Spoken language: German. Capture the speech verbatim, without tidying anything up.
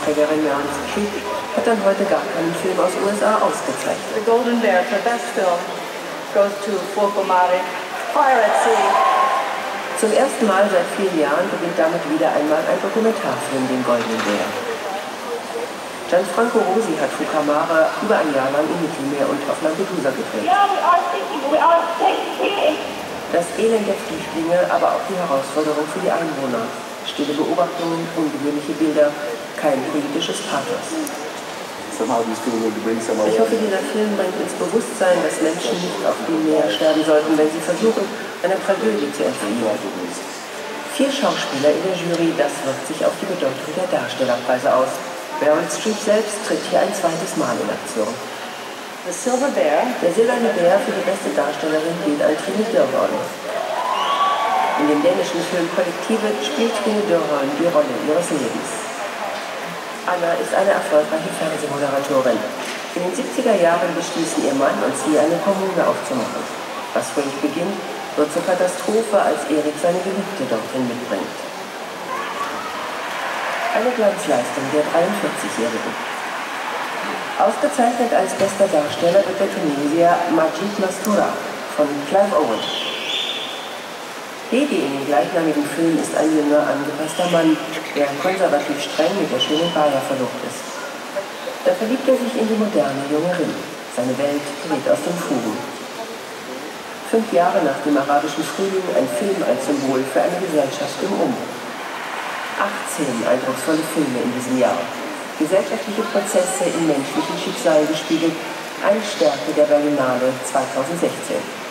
Preisträgerin Meryl Streep hat dann heute gar keinen Film aus U S A ausgezeichnet. The Golden Bear for Best Film goes to Fulco Mari, Fire at Sea. Zum ersten Mal seit vielen Jahren gewinnt damit wieder einmal ein Dokumentarfilm den Goldenen Bär. Gianfranco Rosi hat Fuca Mare über ein Jahr lang im Mittelmeer und auf Lampedusa gedreht. Das Elend der Flüchtlinge, aber auch die Herausforderung für die Einwohner. Stille Beobachtungen, ungewöhnliche Bilder, kein politisches Pathos. Ich hoffe, dieser Film bringt ins Bewusstsein, dass Menschen nicht auf dem Meer sterben sollten, wenn sie versuchen, einer Tragödie zu entfliehen. Vier Schauspieler in der Jury, das wirkt sich auf die Bedeutung der Darstellerpreise aus. Meryl Streep selbst tritt hier ein zweites Mal in Aktion. The Silver Bear. Der Silberne Bär für die beste Darstellerin geht an Trine Dyrholm. In dem dänischen Film Kollektive spielt Trine Dyrholm die Rolle ihres Lebens. Anna ist eine erfolgreiche Fernsehmoderatorin. In den siebziger Jahren beschließen ihr Mann und sie, eine Kommune aufzumachen. Was fröhlich beginnt, wird zur Katastrophe, als Erik seine Geliebte dorthin mitbringt. Eine Glanzleistung der dreiundvierzigjährigen. Ausgezeichnet als bester Darsteller wird der Tunesier Majid Mastura von Clive Owen. Hedi in dem gleichnamigen Film ist ein junger, angepasster Mann, der konservativ streng mit der schönen Baya verlobt ist. Da verliebt er sich in die moderne junge Rim. Seine Welt gerät aus den Fugen. Fünf Jahre nach dem arabischen Frühling ein Film als Symbol für eine Gesellschaft im Umbruch. achtzehn eindrucksvolle Filme in diesem Jahr. Gesellschaftliche Prozesse in menschlichen Schicksalen gespiegelt, eine Stärke der Berlinale zweitausendsechzehn.